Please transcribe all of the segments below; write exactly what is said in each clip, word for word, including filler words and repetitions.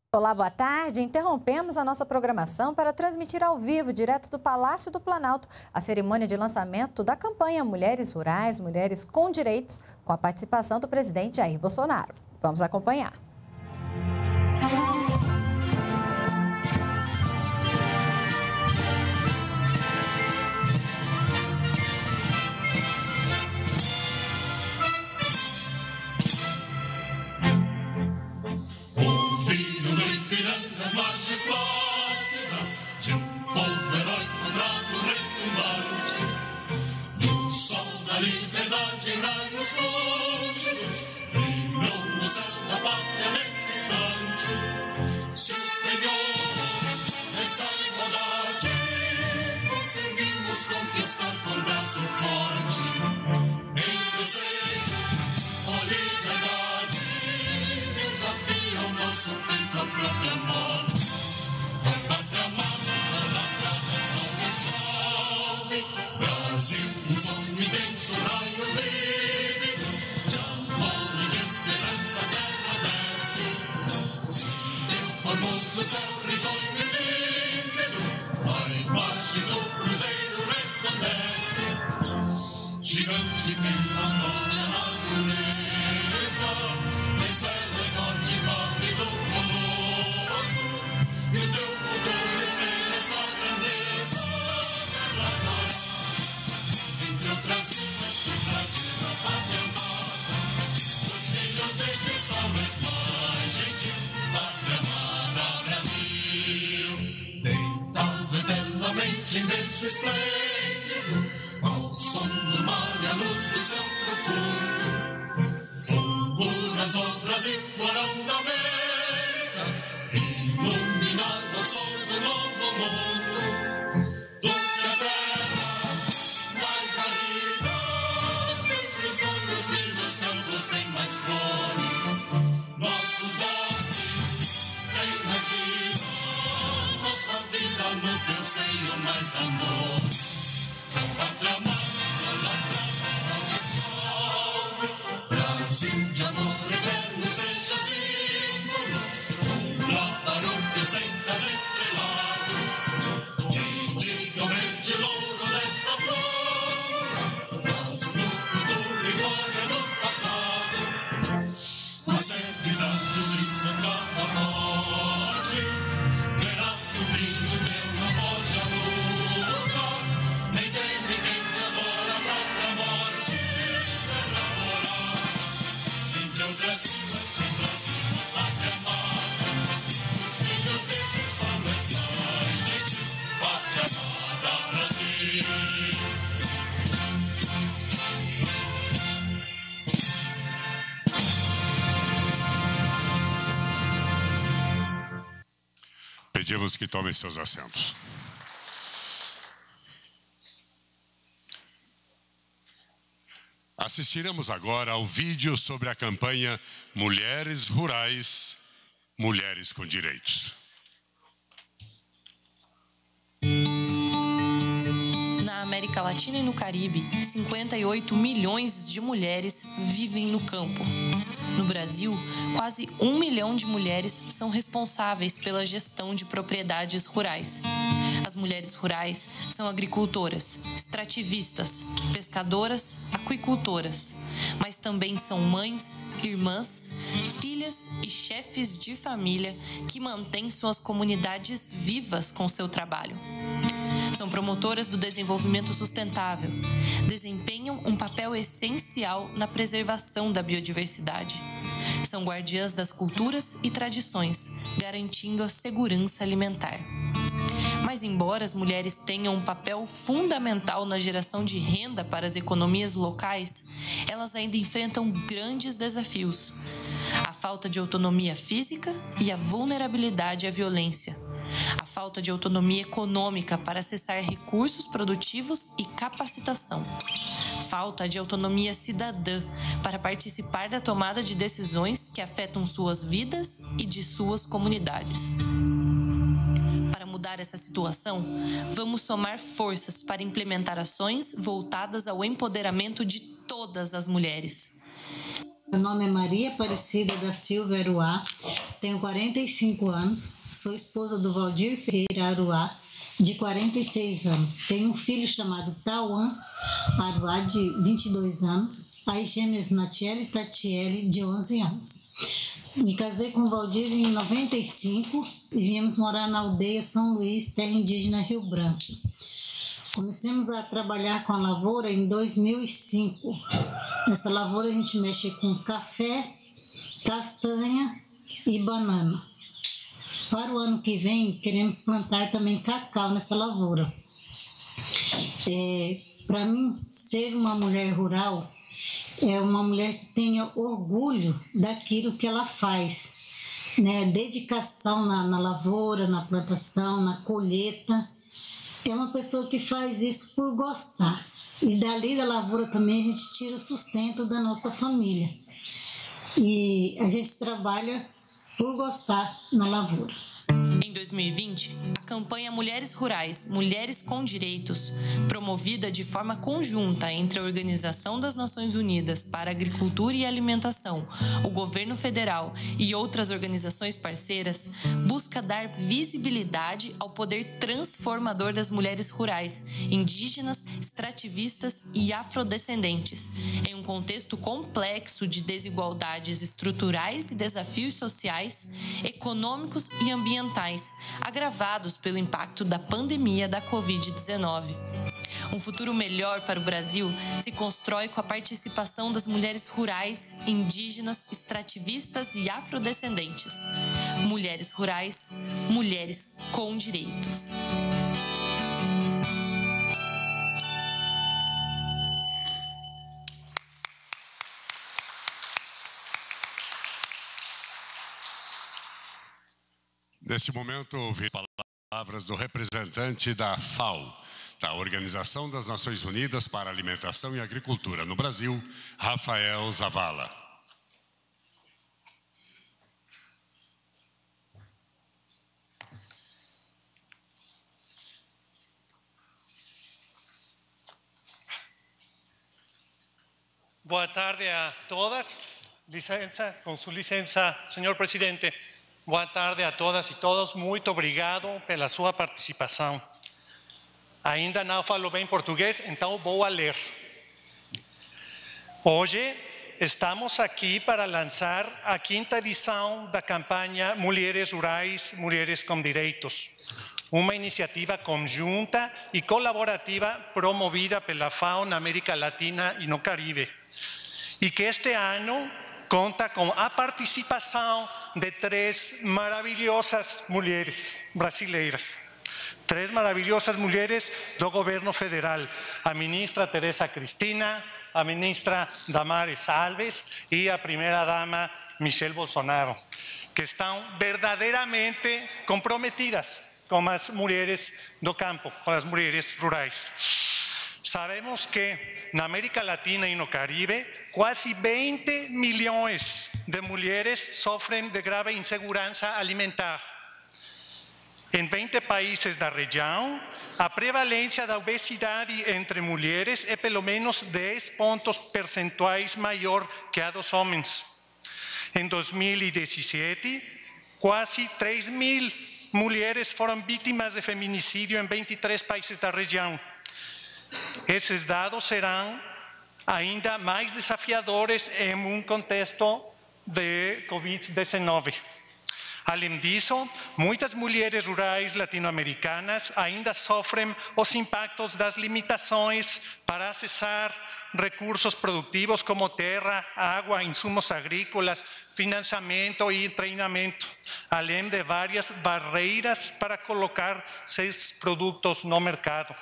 Olá, boa tarde. Interrompemos a nossa programação para transmitir ao vivo, direto do Palácio do Planalto, a cerimônia de lançamento da campanha Mulheres Rurais, Mulheres com Direitos, com a participação do presidente Jair Bolsonaro. Vamos acompanhar. Gigante pela nova natureza, na estrela sorte corre do colosso, e o teu futuro espelha essa grandeza, terra dourada, entre outras vidas do Brasil, a pátria amada, os filhos deste sol, mas mais gente, pátria amada, Brasil, deitado eternamente imenso esplêndido, ao som do mar e a luz do céu profundo, fulguras obras e florão da América, iluminado ao sol do novo mundo, do que a terra mais árida, Deus dos sonhos lindos campos tem mais flores, nossos bosques têm mais vida, nossa vida no teu seio mais amor. Pátria amada, na tradição e sol, Brasil de amor eterno seja símbolo, um láparo que ostentas estrelado, que diga o verde louro desta flor, mas no futuro e glória do passado, os seres da justiça trava forte, verás que o brilho teu não foge à luz. Pedimos que tomem seus assentos. Assistiremos agora ao vídeo sobre a campanha Mulheres Rurais, Mulheres com Direitos. Na América Latina e no Caribe, cinquenta e oito milhões de mulheres vivem no campo. No Brasil, quase um milhão de mulheres são responsáveis pela gestão de propriedades rurais. As mulheres rurais são agricultoras, extrativistas, pescadoras, aquicultoras, mas também são mães, irmãs, filhas e chefes de família que mantêm suas comunidades vivas com seu trabalho. São promotoras do desenvolvimento sustentável, desempenham um papel essencial na preservação da biodiversidade. São guardiãs das culturas e tradições, garantindo a segurança alimentar. Mas embora as mulheres tenham um papel fundamental na geração de renda para as economias locais, elas ainda enfrentam grandes desafios: a falta de autonomia física e a vulnerabilidade à violência. A falta de autonomia econômica para acessar recursos produtivos e capacitação. Falta de autonomia cidadã para participar da tomada de decisões que afetam suas vidas e de suas comunidades. Para mudar essa situação, vamos somar forças para implementar ações voltadas ao empoderamento de todas as mulheres. Meu nome é Maria Aparecida da Silva Aruá. tenho quarenta e cinco anos, sou esposa do Valdir Ferreira Aruá, de quarenta e seis anos. Tenho um filho chamado Tauan Aruá, de vinte e dois anos, as gêmeas Natiele e Tatiele, de onze anos. Me casei com o Valdir em noventa e cinco e viemos morar na aldeia São Luís, terra indígena Rio Branco. Comecemos a trabalhar com a lavoura em dois mil e cinco. Nessa lavoura a gente mexe com café, castanha e banana. Para o ano que vem, queremos plantar também cacau nessa lavoura. É, para mim, ser uma mulher rural é uma mulher que tenha orgulho daquilo que ela faz, né? Dedicação na, na lavoura, na plantação, na colheita. É uma pessoa que faz isso por gostar. E dali da lavoura também a gente tira o sustento da nossa família. E a gente trabalha por gostar na lavoura. Em dois mil e vinte, a campanha Mulheres Rurais, Mulheres com Direitos, promovida de forma conjunta entre a Organização das Nações Unidas para a Agricultura e Alimentação, o Governo Federal e outras organizações parceiras, busca dar visibilidade ao poder transformador das mulheres rurais, indígenas, extrativistas e afrodescendentes, em um contexto complexo de desigualdades estruturais e desafios sociais, econômicos e ambientais, agravados pelo impacto da pandemia da covid dezenove. Um futuro melhor para o Brasil se constrói com a participação das mulheres rurais, indígenas, extrativistas e afrodescendentes. Mulheres rurais, mulheres com direitos. Nesse momento, ouvi palavras do representante da FAO, da Organização das Nações Unidas para a Alimentação e Agricultura no Brasil, Rafael Zavala. Boa tarde a todas. Licença, com sua licença, senhor presidente. Boa tarde a todas e todos. Muito obrigado pela sua participação. Ainda não falo bem português, então vou a ler. Hoje estamos aqui para lançar a quinta edição da campanha Mulheres Rurais, Mulheres com Direitos, uma iniciativa conjunta e colaborativa promovida pela FAO na América Latina e no Caribe, e que este ano conta com a participação de três maravilhosas mulheres brasileiras. Três maravilhosas mulheres do governo federal. A ministra Tereza Cristina, a ministra Damares Alves e a primeira-dama Michelle Bolsonaro, que estão verdadeiramente comprometidas com as mulheres do campo, com as mulheres rurais. Sabemos que na América Latina e no Caribe, quase vinte milhões de mulheres sofrem de grave insegurança alimentar. Em vinte países da região, a prevalência da obesidade entre mulheres é pelo menos dez pontos percentuais maior que a dos homens. Em dois mil e dezessete, quase três mil mulheres foram vítimas de feminicídio em vinte e três países da região. Esses dados serão ainda mais desafiadores em um contexto de covid dezenove. Além disso, muitas mulheres rurais latino-americanas ainda sofrem os impactos das limitações para acessar recursos produtivos como terra, água, insumos agrícolas, financiamento e treinamento, além de várias barreiras para colocar seus produtos no mercado.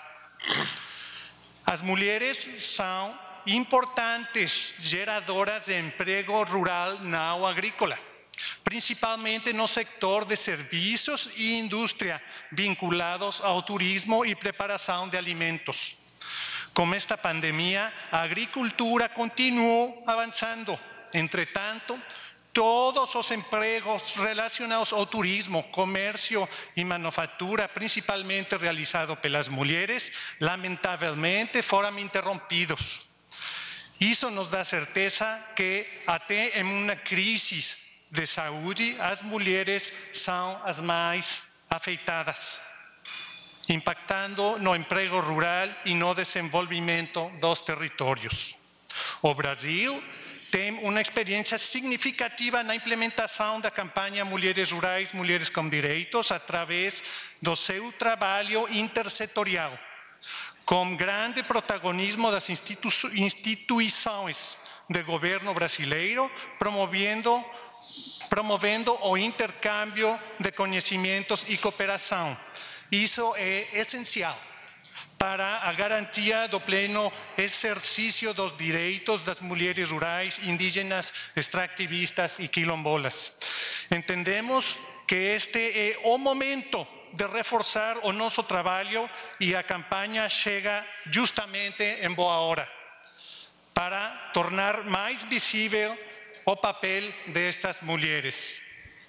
As mulheres são importantes geradoras de emprego rural não agrícola, principalmente no sector de serviços e indústria vinculados ao turismo e preparação de alimentos. Com esta pandemia, a agricultura continuou avançando. Entretanto, todos os empregos relacionados ao turismo, comércio e manufatura, principalmente realizados pelas mulheres, lamentavelmente foram interrompidos. Isso nos dá certeza que até em uma crise de saúde, as mulheres são as mais afetadas, impactando no emprego rural e no desenvolvimento dos territórios. O Brasil tem uma experiência significativa na implementação da campanha Mulheres Rurais, Mulheres com Direitos, através do seu trabalho intersetorial, com grande protagonismo das institu instituições de governo brasileiro, promovendo, promovendo o intercâmbio de conhecimentos e cooperação. Isso é essencial para a garantia do pleno exercício dos direitos das mulheres rurais, indígenas, extrativistas e quilombolas. Entendemos que este é o momento de reforçar o nosso trabalho e a campanha chega justamente em boa hora para tornar mais visível o papel destas mulheres.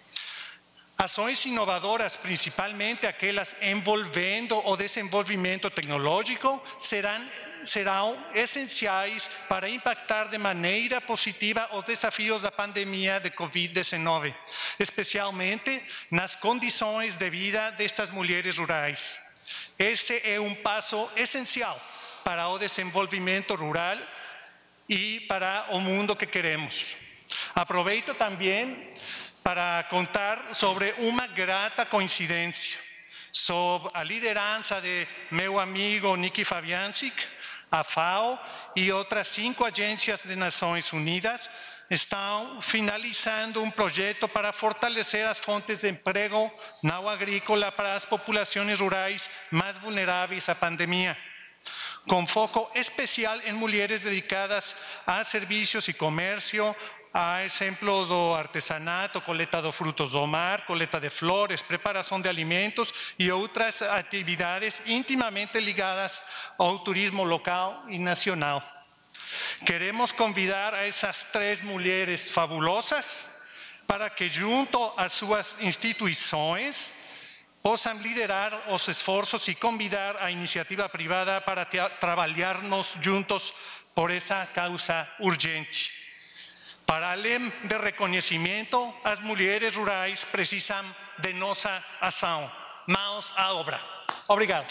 Ações inovadoras, principalmente aquelas envolvendo o desenvolvimento tecnológico, serão, serão essenciais para impactar de maneira positiva os desafios da pandemia de covid dezenove, especialmente nas condições de vida destas mulheres rurais. Esse é um passo essencial para o desenvolvimento rural e para o mundo que queremos. Aproveito também para contar sobre uma grata coincidência, sob a liderança de meu amigo Nicky Fabiancic, a FAO e outras cinco agências das Nações Unidas estão finalizando um projeto para fortalecer as fontes de emprego não agrícola para as populações rurais mais vulneráveis à pandemia, com foco especial em mulheres dedicadas a serviços e comércio, a exemplo do artesanato, coleta de frutos do mar, coleta de flores, preparação de alimentos e outras atividades intimamente ligadas ao turismo local e nacional. Queremos convidar a essas três mulheres fabulosas para que, junto às suas instituições, possam liderar os esforços e convidar a iniciativa privada para trabalharmos juntos por essa causa urgente. Para além de reconhecimento, as mulheres rurais precisam de nossa ação. Mãos à obra. Obrigado.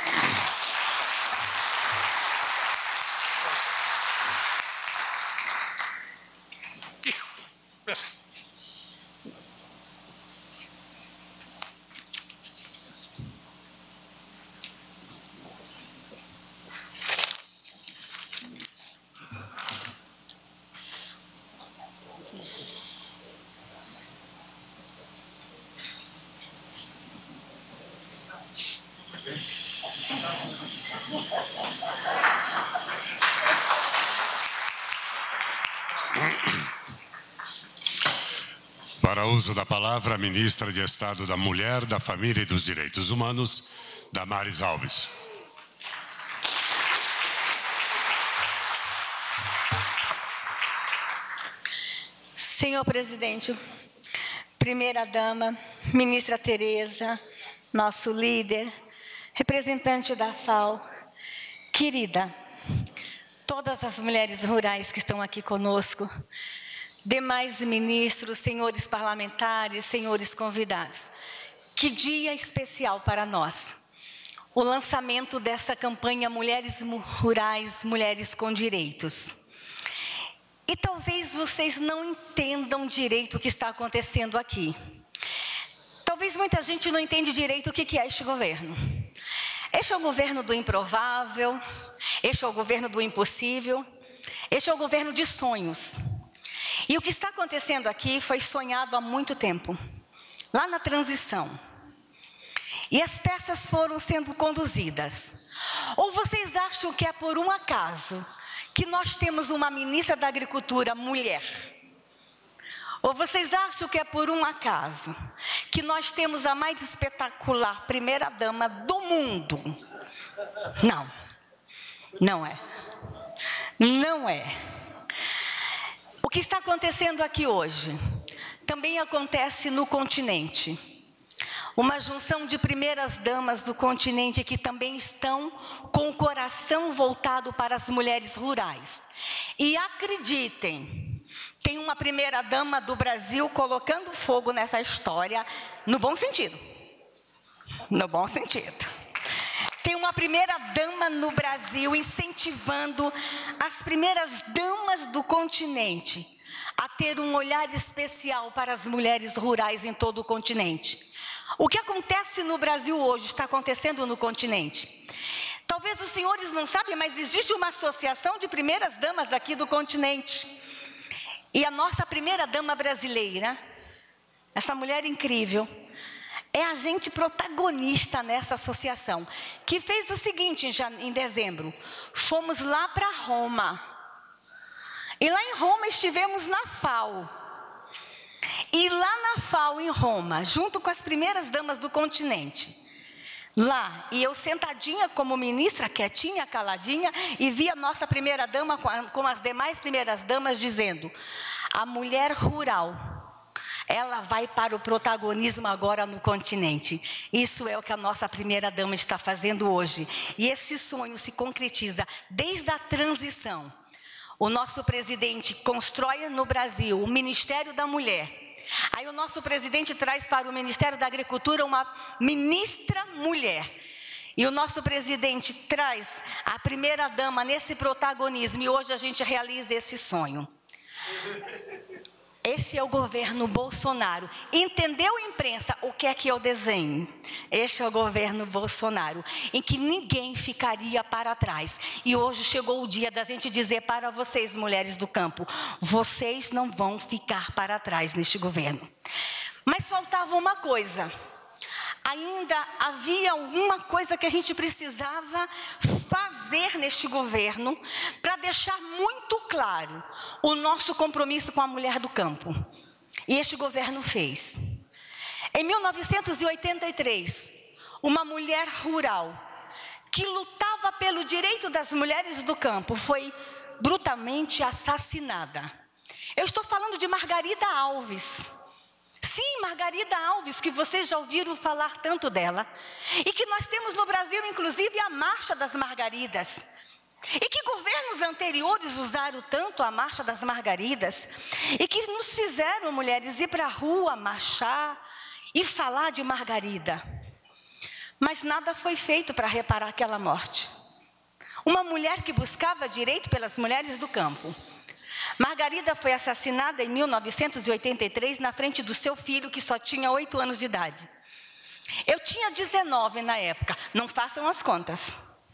Para uso da palavra, a ministra de Estado da Mulher, da Família e dos Direitos Humanos, Damares Alves. Senhor presidente, primeira-dama, ministra Tereza, nosso líder, representante da FAO, querida, todas as mulheres rurais que estão aqui conosco, demais ministros, senhores parlamentares, senhores convidados, que dia especial para nós. O lançamento dessa campanha Mulheres Rurais, Mulheres com Direitos. E talvez vocês não entendam direito o que está acontecendo aqui. Talvez muita gente não entenda direito o que é este governo. Este é o governo do improvável, este é o governo do impossível, este é o governo de sonhos. E o que está acontecendo aqui foi sonhado há muito tempo, lá na transição. E as peças foram sendo conduzidas. Ou vocês acham que é por um acaso que nós temos uma ministra da Agricultura mulher? Ou vocês acham que é por um acaso que nós temos a mais espetacular primeira-dama do mundo? Não, não é. Não é. O que está acontecendo aqui hoje também acontece no continente. Uma junção de primeiras damas do continente que também estão com o coração voltado para as mulheres rurais. E acreditem Tem uma primeira-dama do Brasil colocando fogo nessa história, no bom sentido. No bom sentido. Tem uma primeira-dama no Brasil incentivando as primeiras damas do continente a ter um olhar especial para as mulheres rurais em todo o continente. O que acontece no Brasil hoje está acontecendo no continente. Talvez os senhores não sabem, mas existe uma associação de primeiras damas aqui do continente. E a nossa primeira dama brasileira, essa mulher incrível, é agente protagonista nessa associação, que fez o seguinte em dezembro. Fomos lá para Roma. E lá em Roma estivemos na FAO. E lá na FAO em Roma, junto com as primeiras damas do continente. Lá, e eu sentadinha como ministra, quietinha, caladinha, e vi a nossa primeira dama com, a, com as demais primeiras damas dizendo: a mulher rural, ela vai para o protagonismo agora no continente. Isso é o que a nossa primeira dama está fazendo hoje. E esse sonho se concretiza desde a transição. O nosso presidente constrói no Brasil o Ministério da Mulher. Aí o nosso presidente traz para o Ministério da Agricultura uma ministra mulher. E o nosso presidente traz a primeira dama nesse protagonismo. E hoje a gente realiza esse sonho. Esse é o governo Bolsonaro. Entendeu, imprensa, o que é que eu desenho? Este é o governo Bolsonaro, em que ninguém ficaria para trás. E hoje chegou o dia da gente dizer para vocês, mulheres do campo, vocês não vão ficar para trás neste governo. Mas faltava uma coisa. Ainda havia alguma coisa que a gente precisava fazer neste governo para deixar muito claro o nosso compromisso com a mulher do campo. E este governo fez. Em mil novecentos e oitenta e três, uma mulher rural que lutava pelo direito das mulheres do campo foi brutalmente assassinada. Eu estou falando de Margarida Alves. Sim, Margarida Alves, que vocês já ouviram falar tanto dela. E que nós temos no Brasil, inclusive, a Marcha das Margaridas. E que governos anteriores usaram tanto a Marcha das Margaridas. E que nos fizeram, mulheres, ir para a rua, marchar e falar de Margarida. Mas nada foi feito para reparar aquela morte. Uma mulher que buscava direito pelas mulheres do campo. Margarida foi assassinada em mil novecentos e oitenta e três na frente do seu filho, que só tinha oito anos de idade. Eu tinha dezenove na época, não façam as contas.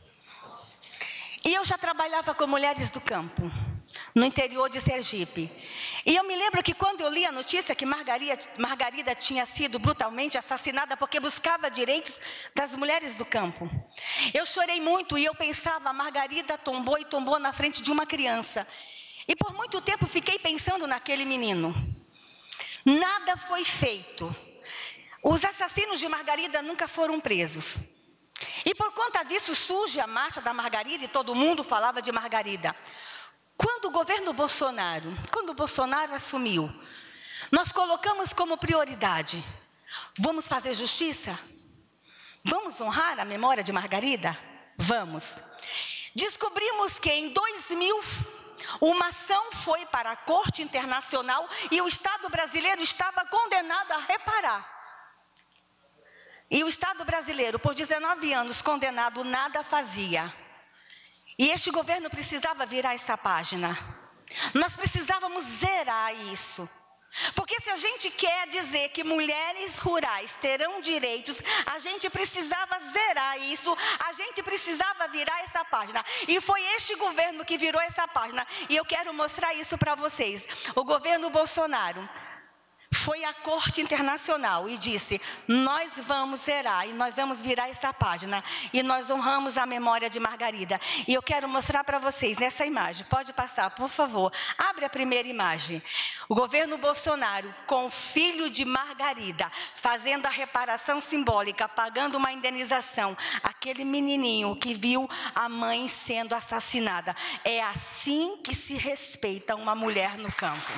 E eu já trabalhava com mulheres do campo, no interior de Sergipe. E eu me lembro que quando eu li a notícia que Margarida, Margarida tinha sido brutalmente assassinada porque buscava direitos das mulheres do campo, eu chorei muito e eu pensava, Margarida tombou e tombou na frente de uma criança. E por muito tempo fiquei pensando naquele menino. Nada foi feito. Os assassinos de Margarida nunca foram presos. E por conta disso surge a Marcha da Margarida e todo mundo falava de Margarida. Quando o governo Bolsonaro, quando o Bolsonaro assumiu, nós colocamos como prioridade, vamos fazer justiça? Vamos honrar a memória de Margarida? Vamos. Descobrimos que em dois mil... uma ação foi para a Corte Internacional e o Estado brasileiro estava condenado a reparar. E o Estado brasileiro, por dezenove anos condenado, nada fazia. E este governo precisava virar essa página. Nós precisávamos zerar isso. Porque se a gente quer dizer que mulheres rurais terão direitos, a gente precisava zerar isso, a gente precisava virar essa página. E foi este governo que virou essa página. E eu quero mostrar isso para vocês. O governo Bolsonaro foi à Corte Internacional e disse, nós vamos zerar e nós vamos virar essa página. E nós honramos a memória de Margarida. E eu quero mostrar para vocês nessa imagem. Pode passar, por favor. Abre a primeira imagem. O governo Bolsonaro, com o filho de Margarida, fazendo a reparação simbólica, pagando uma indenização. Aquele menininho que viu a mãe sendo assassinada. É assim que se respeita uma mulher no campo.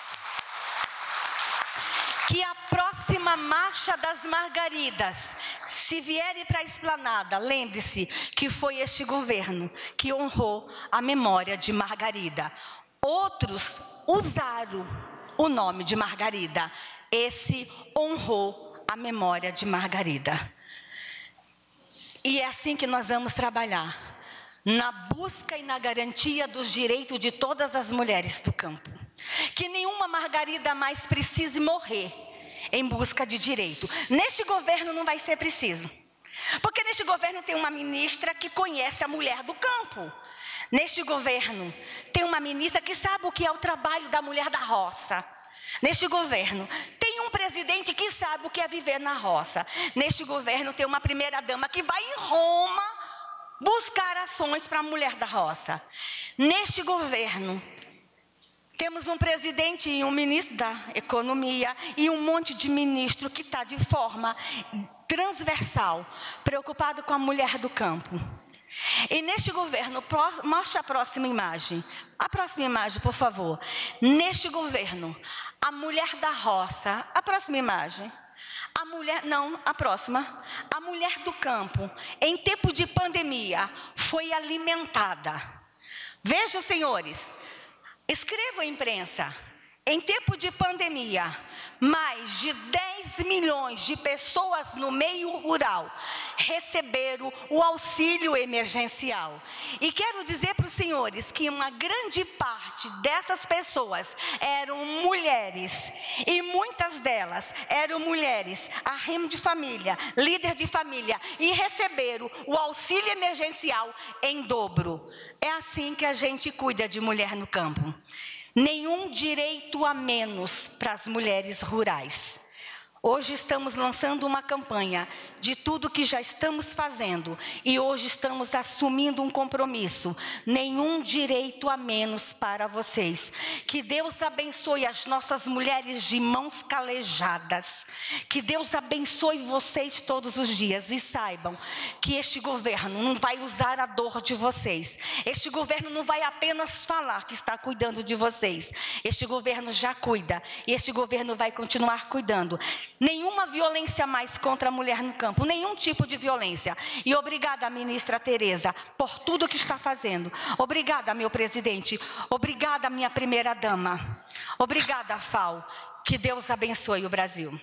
Que a próxima Marcha das Margaridas, se vierem para a esplanada, lembre-se que foi este governo que honrou a memória de Margarida. Outros usaram o nome de Margarida. Esse honrou a memória de Margarida. E é assim que nós vamos trabalhar, na busca e na garantia dos direitos de todas as mulheres do campo. Que nenhuma Margarida mais precise morrer em busca de direito. Neste governo não vai ser preciso. Porque neste governo tem uma ministra que conhece a mulher do campo. Neste governo tem uma ministra que sabe o que é o trabalho da mulher da roça. Neste governo tem um presidente que sabe o que é viver na roça. Neste governo tem uma primeira-dama que vai em Roma buscar ações para a mulher da roça. Neste governo temos um presidente e um ministro da economia e um monte de ministro que está de forma transversal, preocupado com a mulher do campo. E neste governo, mostre a próxima imagem. A próxima imagem, por favor. Neste governo, a mulher da roça. A próxima imagem. A mulher, não, a próxima. A mulher do campo, em tempo de pandemia, foi alimentada. Vejam, senhores, escrevam, imprensa. Em tempo de pandemia, mais de dez milhões de pessoas no meio rural receberam o auxílio emergencial. E quero dizer para os senhores que uma grande parte dessas pessoas eram mulheres. E muitas delas eram mulheres, arrimo de família, líder de família, e receberam o auxílio emergencial em dobro. É assim que a gente cuida de mulher no campo. Nenhum direito a menos para as mulheres rurais. Hoje estamos lançando uma campanha de tudo que já estamos fazendo e hoje estamos assumindo um compromisso. Nenhum direito a menos para vocês. Que Deus abençoe as nossas mulheres de mãos calejadas. Que Deus abençoe vocês todos os dias e saibam que este governo não vai usar a dor de vocês. Este governo não vai apenas falar que está cuidando de vocês. Este governo já cuida e este governo vai continuar cuidando. Nenhuma violência mais contra a mulher no campo, nenhum tipo de violência. E obrigada, ministra Tereza, por tudo que está fazendo. Obrigada, meu presidente. Obrigada, minha primeira-dama. Obrigada, F A O. Que Deus abençoe o Brasil.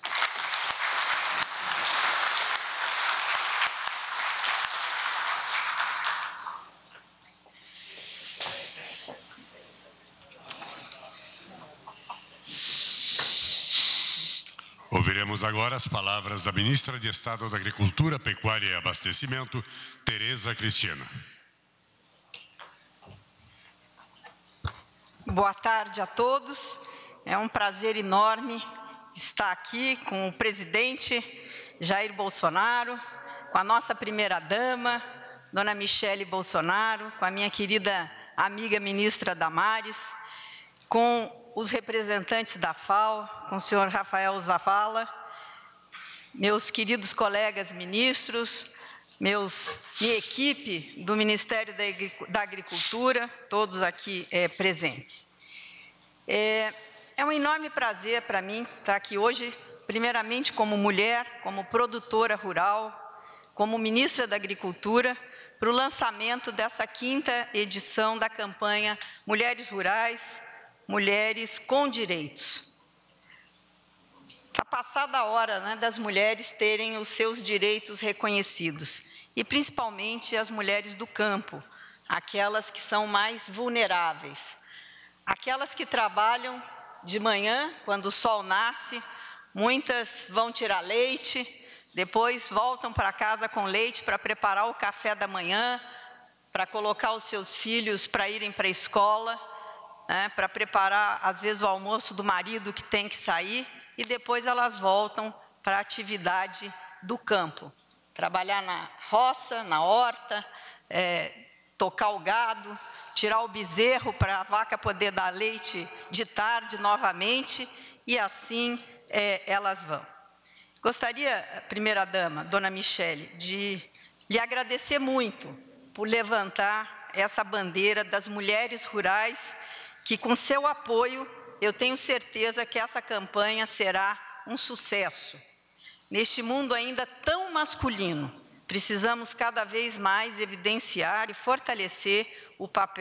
Ouviremos agora as palavras da ministra de Estado da Agricultura, Pecuária e Abastecimento, Tereza Cristina. Boa tarde a todos. É um prazer enorme estar aqui com o presidente Jair Bolsonaro, com a nossa primeira-dama, dona Michele Bolsonaro, com a minha querida amiga ministra Damares, com os representantes da F A O, com o senhor Rafael Zavala, meus queridos colegas ministros, meus, minha equipe do Ministério da Agricultura, todos aqui é, presentes. É, é um enorme prazer para mim estar aqui hoje, primeiramente como mulher, como produtora rural, como ministra da Agricultura, para o lançamento dessa quinta edição da campanha Mulheres Rurais, Mulheres com Direitos. Está passada a hora, né, das mulheres terem os seus direitos reconhecidos, e principalmente as mulheres do campo, aquelas que são mais vulneráveis, aquelas que trabalham de manhã, quando o sol nasce, muitas vão tirar leite, depois voltam para casa com leite para preparar o café da manhã, para colocar os seus filhos para irem para a escola, né, para preparar, às vezes, o almoço do marido que tem que sair, e depois elas voltam para a atividade do campo. Trabalhar na roça, na horta, é, tocar o gado, tirar o bezerro para a vaca poder dar leite de tarde novamente, e assim é, elas vão. Gostaria, primeira-dama, dona Michele, de lhe agradecer muito por levantar essa bandeira das mulheres rurais, que com seu apoio, eu tenho certeza que essa campanha será um sucesso. Neste mundo ainda tão masculino, precisamos cada vez mais evidenciar e fortalecer o papel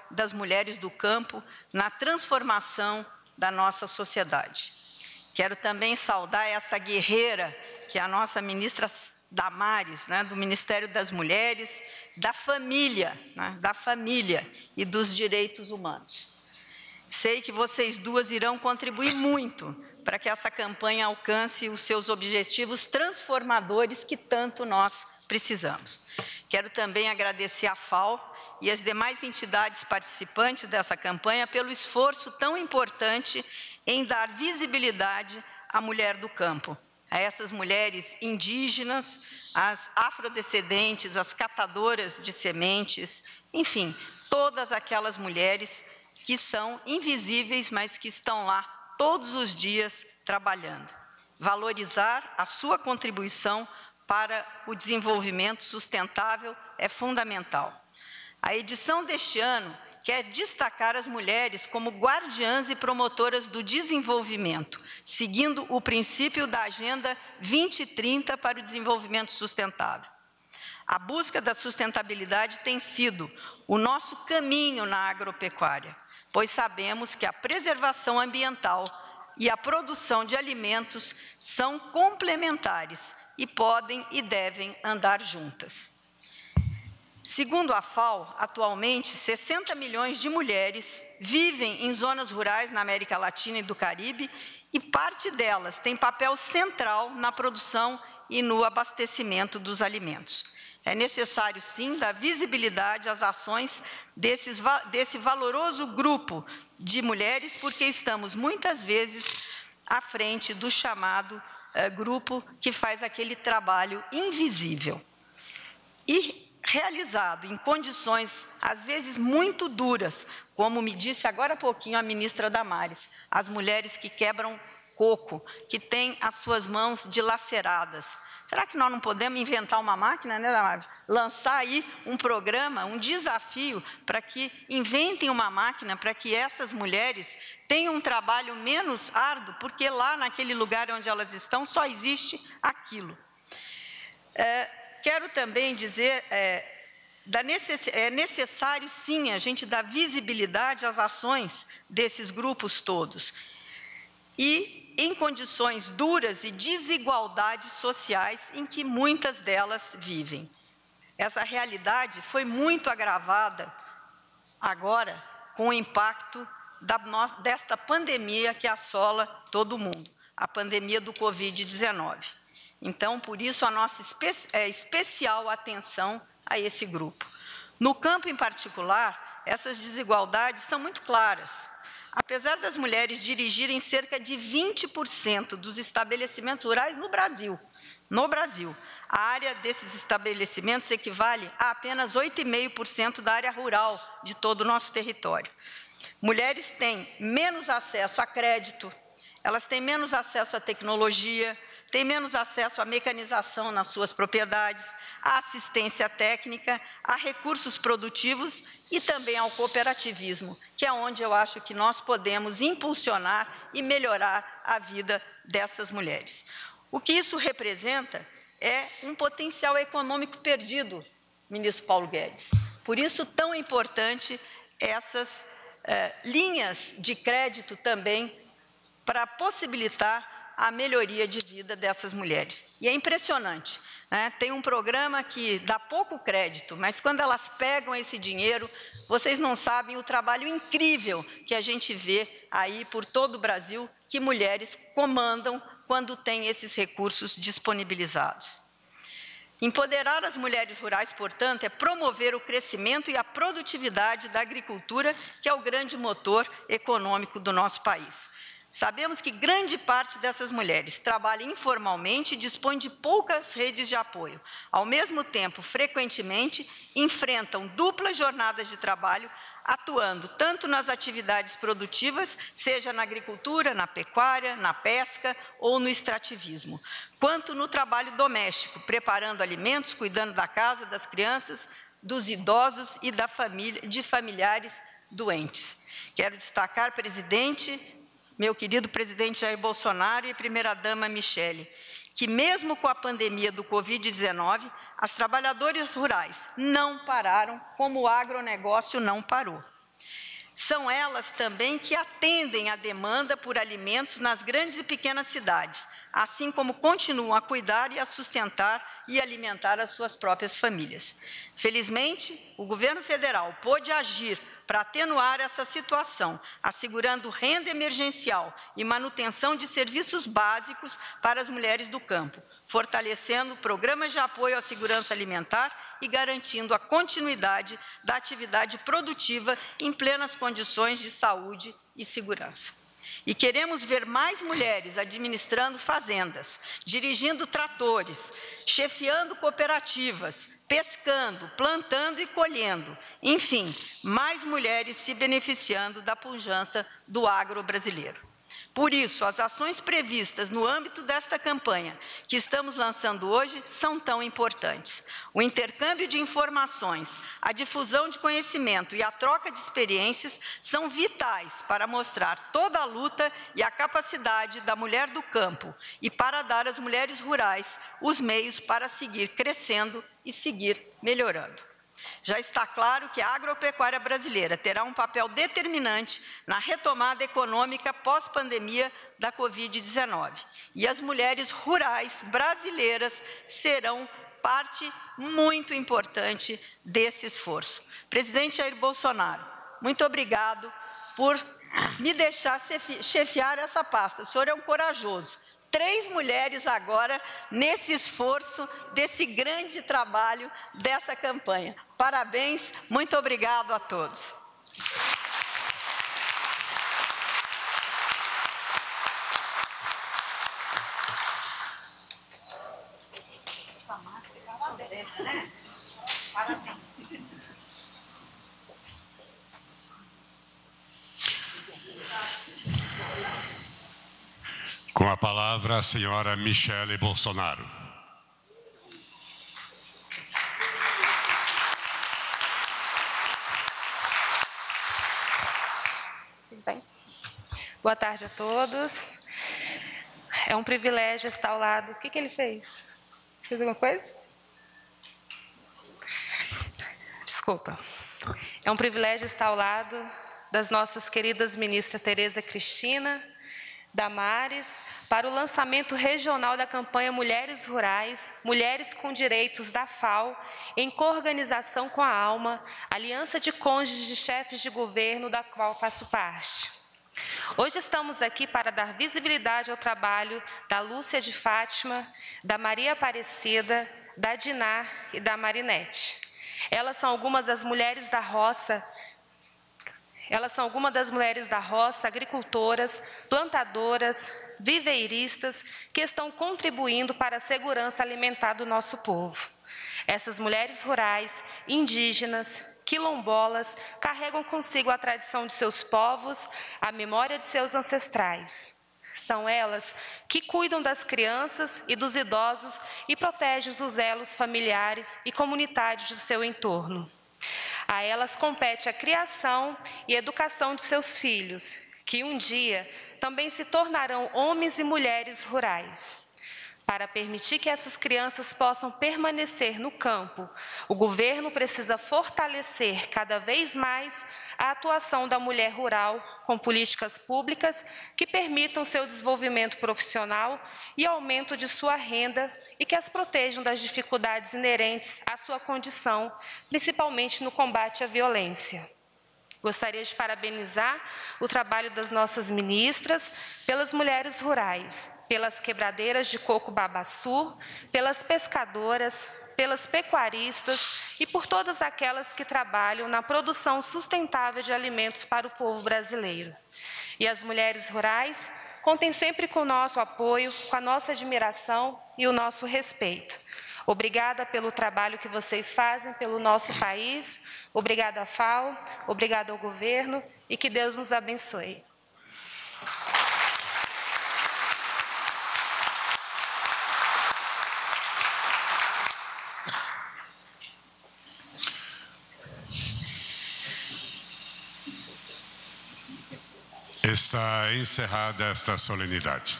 das mulheres do campo na transformação da nossa sociedade. Quero também saudar essa guerreira, que é a nossa ministra Damares, né, do Ministério das Mulheres, da família, né, da família e dos direitos humanos. Sei que vocês duas irão contribuir muito para que essa campanha alcance os seus objetivos transformadores que tanto nós precisamos. Quero também agradecer à F A O e as demais entidades participantes dessa campanha pelo esforço tão importante em dar visibilidade à mulher do campo, a essas mulheres indígenas, as afrodescendentes, as catadoras de sementes, enfim, todas aquelas mulheres que são invisíveis, mas que estão lá todos os dias trabalhando. Valorizar a sua contribuição para o desenvolvimento sustentável é fundamental. A edição deste ano quer destacar as mulheres como guardiãs e promotoras do desenvolvimento, seguindo o princípio da Agenda vinte trinta para o desenvolvimento sustentável. A busca da sustentabilidade tem sido o nosso caminho na agropecuária, pois sabemos que a preservação ambiental e a produção de alimentos são complementares e podem e devem andar juntas. Segundo a F A O, atualmente, sessenta milhões de mulheres vivem em zonas rurais na América Latina e do Caribe e parte delas tem papel central na produção e no abastecimento dos alimentos. É necessário, sim, dar visibilidade às ações desses, desse valoroso grupo de mulheres, porque estamos, muitas vezes, à frente do chamado eh, grupo que faz aquele trabalho invisível. E realizado em condições, às vezes, muito duras, como me disse agora há pouquinho a ministra Damares, as mulheres que quebram coco, que têm as suas mãos dilaceradas. Será que nós não podemos inventar uma máquina, né, Damares? Lançar aí um programa, um desafio, para que inventem uma máquina, para que essas mulheres tenham um trabalho menos árduo, porque lá naquele lugar onde elas estão só existe aquilo. É, Quero também dizer, é, da necess... é necessário, sim, a gente dar visibilidade às ações desses grupos todos. E em condições duras e desigualdades sociais em que muitas delas vivem. Essa realidade foi muito agravada agora com o impacto da no... desta pandemia que assola todo mundo, a pandemia do Covid dezenove. Então, por isso, a nossa espe é, especial atenção a esse grupo. No campo em particular, essas desigualdades são muito claras. Apesar das mulheres dirigirem cerca de vinte por cento dos estabelecimentos rurais no Brasil, no Brasil, a área desses estabelecimentos equivale a apenas oito vírgula cinco por cento da área rural de todo o nosso território. Mulheres têm menos acesso a crédito, elas têm menos acesso à tecnologia, têm menos acesso à mecanização nas suas propriedades, à assistência técnica, a recursos produtivos e também ao cooperativismo, que é onde eu acho que nós podemos impulsionar e melhorar a vida dessas mulheres. O que isso representa é um potencial econômico perdido, ministro Paulo Guedes. Por isso, tão importante essas eh, linhas de crédito também para possibilitar a melhoria de vida dessas mulheres. E é impressionante, né? Tem um programa que dá pouco crédito, mas quando elas pegam esse dinheiro, vocês não sabem o trabalho incrível que a gente vê aí por todo o Brasil, que mulheres comandam quando tem esses recursos disponibilizados. Empoderar as mulheres rurais, portanto, é promover o crescimento e a produtividade da agricultura, que é o grande motor econômico do nosso país. Sabemos que grande parte dessas mulheres trabalha informalmente e dispõe de poucas redes de apoio. Ao mesmo tempo, frequentemente, enfrentam duplas jornadas de trabalho, atuando tanto nas atividades produtivas, seja na agricultura, na pecuária, na pesca ou no extrativismo, quanto no trabalho doméstico, preparando alimentos, cuidando da casa, das crianças, dos idosos e da família, de familiares doentes. Quero destacar, presidente, meu querido presidente Jair Bolsonaro e primeira-dama Michele, que mesmo com a pandemia do Covid dezenove, as trabalhadoras rurais não pararam, como o agronegócio não parou. São elas também que atendem à demanda por alimentos nas grandes e pequenas cidades, assim como continuam a cuidar e a sustentar e alimentar as suas próprias famílias. Felizmente, o governo federal pôde agir para atenuar essa situação, assegurando renda emergencial e manutenção de serviços básicos para as mulheres do campo, fortalecendo programas de apoio à segurança alimentar e garantindo a continuidade da atividade produtiva em plenas condições de saúde e segurança. E queremos ver mais mulheres administrando fazendas, dirigindo tratores, chefiando cooperativas, pescando, plantando e colhendo. Enfim, mais mulheres se beneficiando da pujança do agro brasileiro. Por isso, as ações previstas no âmbito desta campanha que estamos lançando hoje são tão importantes. O intercâmbio de informações, a difusão de conhecimento e a troca de experiências são vitais para mostrar toda a luta e a capacidade da mulher do campo e para dar às mulheres rurais os meios para seguir crescendo e seguir melhorando. Já está claro que a agropecuária brasileira terá um papel determinante na retomada econômica pós-pandemia da Covid dezenove. E as mulheres rurais brasileiras serão parte muito importante desse esforço. Presidente Jair Bolsonaro, muito obrigado por me deixar chefiar essa pasta. O senhor é um corajoso. Três mulheres agora nesse esforço, desse grande trabalho, dessa campanha. Parabéns, muito obrigado a todos. Com a palavra, a senhora Michele Bolsonaro. Tudo bem? Boa tarde a todos. É um privilégio estar ao lado. O que, que ele fez? Fez alguma coisa? Desculpa. É um privilégio estar ao lado das nossas queridas ministras Tereza Cristina, Damares, para o lançamento regional da campanha Mulheres Rurais, Mulheres com Direitos da F A O, em coorganização com a ALMA, Aliança de Cônjuges de Chefes de Governo, da qual faço parte. Hoje estamos aqui para dar visibilidade ao trabalho da Lúcia de Fátima, da Maria Aparecida, da Diná e da Marinete. Elas são algumas das mulheres da roça Elas são algumas das mulheres da roça, agricultoras, plantadoras, viveiristas, que estão contribuindo para a segurança alimentar do nosso povo. Essas mulheres rurais, indígenas, quilombolas, carregam consigo a tradição de seus povos, a memória de seus ancestrais. São elas que cuidam das crianças e dos idosos e protegem os elos familiares e comunitários de seu entorno. A elas compete a criação e educação de seus filhos, que um dia também se tornarão homens e mulheres rurais. Para permitir que essas crianças possam permanecer no campo, o governo precisa fortalecer cada vez mais a atuação da mulher rural com políticas públicas que permitam seu desenvolvimento profissional e aumento de sua renda e que as protejam das dificuldades inerentes à sua condição, principalmente no combate à violência. Gostaria de parabenizar o trabalho das nossas ministras, pelas mulheres rurais, pelas quebradeiras de coco babaçu, pelas pescadoras, pelas pecuaristas e por todas aquelas que trabalham na produção sustentável de alimentos para o povo brasileiro. E as mulheres rurais contem sempre com o nosso apoio, com a nossa admiração e o nosso respeito. Obrigada pelo trabalho que vocês fazem pelo nosso país, obrigada à F A O, obrigada ao governo e que Deus nos abençoe. Está encerrada esta solenidade.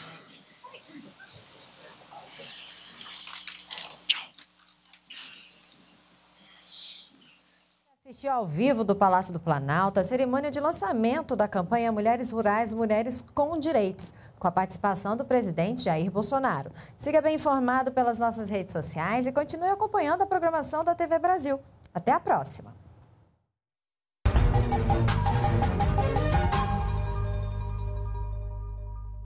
Assistiu ao vivo do Palácio do Planalto a cerimônia de lançamento da campanha Mulheres Rurais, Mulheres com Direitos, com a participação do presidente Jair Bolsonaro. Siga bem informado pelas nossas redes sociais e continue acompanhando a programação da T V Brasil. Até a próxima!